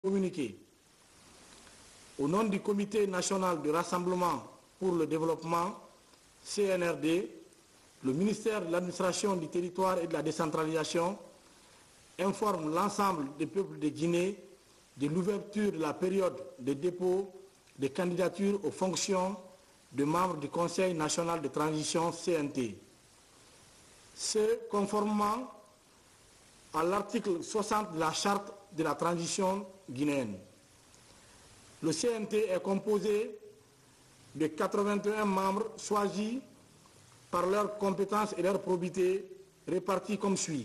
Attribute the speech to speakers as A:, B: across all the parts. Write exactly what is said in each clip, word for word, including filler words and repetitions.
A: Communiqué. Au nom du Comité national de rassemblement pour le développement, C N R D, le ministère de l'administration du territoire et de la décentralisation informe l'ensemble des peuples de Guinée de l'ouverture de la période de dépôt des candidatures aux fonctions de membres du Conseil national de transition C N T. Ce, conformément à l'article soixante de la charte de la transition guinéenne. Le C N T est composé de quatre-vingt-un membres choisis par leurs compétences et leur probité, répartis comme suit.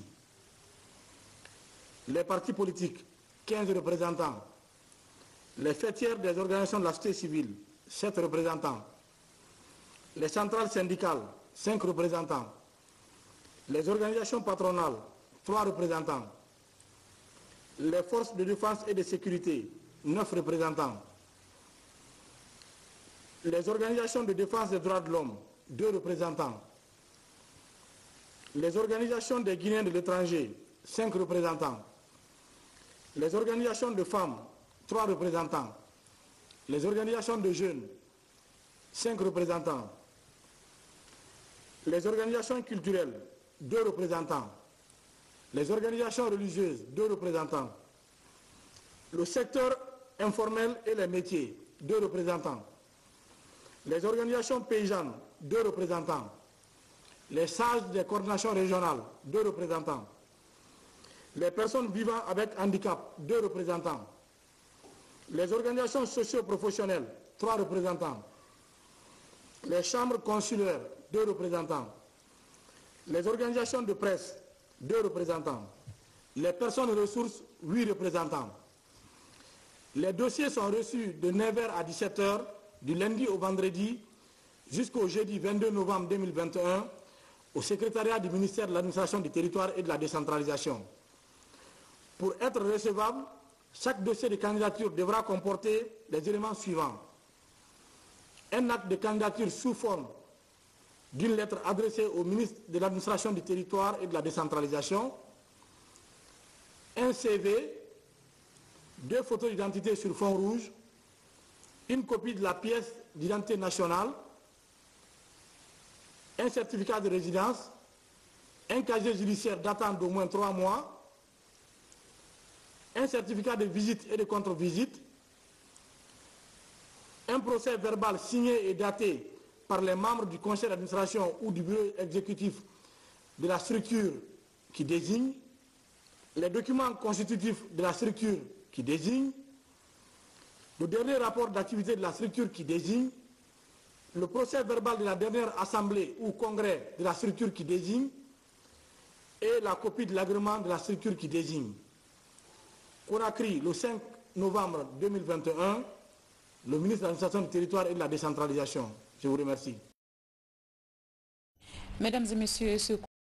A: Les partis politiques, quinze représentants. Les fêtières des organisations de la société civile, sept représentants. Les centrales syndicales, cinq représentants. Les organisations patronales, trois représentants. Les forces de défense et de sécurité, neuf représentants. Les organisations de défense des droits de l'homme, deux représentants. Les organisations des Guinéens de l'étranger, cinq représentants. Les organisations de femmes, trois représentants. Les organisations de jeunes, cinq représentants. Les organisations culturelles, deux représentants. Les organisations religieuses, deux représentants. Le secteur informel et les métiers, deux représentants. Les organisations paysannes, deux représentants. Les sages des coordinations régionales, deux représentants. Les personnes vivant avec handicap, deux représentants. Les organisations socio-professionnelles, trois représentants. Les chambres consulaires, deux représentants. Les organisations de presse, deux représentants. Les personnes ressources, huit représentants. Les dossiers sont reçus de neuf heures à dix-sept heures, du lundi au vendredi, jusqu'au jeudi vingt-deux novembre deux mille vingt et un, au secrétariat du ministère de l'administration du territoire et de la décentralisation. Pour être recevable, chaque dossier de candidature devra comporter les éléments suivants. Un acte de candidature sous forme d'une lettre adressée au ministre de l'administration du territoire et de la décentralisation, un C V, deux photos d'identité sur fond rouge, une copie de la pièce d'identité nationale, un certificat de résidence, un casier judiciaire datant d'au moins trois mois, un certificat de visite et de contre-visite, un procès verbal signé et daté par les membres du conseil d'administration ou du bureau exécutif de la structure qui désigne, les documents constitutifs de la structure qui désigne, le dernier rapport d'activité de la structure qui désigne, le procès verbal de la dernière assemblée ou congrès de la structure qui désigne et la copie de l'agrément de la structure qui désigne. Conakry, le cinq novembre deux mille vingt et un, le ministre de l'administration du territoire et de la décentralisation. Je vous remercie.
B: Mesdames et messieurs, ce